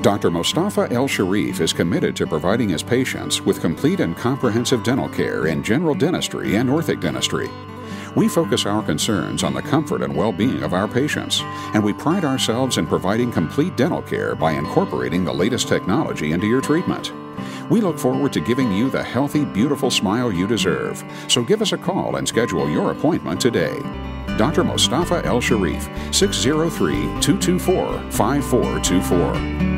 Dr. Mostafa Sherif is committed to providing his patients with complete and comprehensive dental care in general dentistry and orthic dentistry. We focus our concerns on the comfort and well-being of our patients, and we pride ourselves in providing complete dental care by incorporating the latest technology into your treatment. We look forward to giving you the healthy, beautiful smile you deserve, so give us a call and schedule your appointment today. Dr. Mostafa Sherif, 603-224-5424.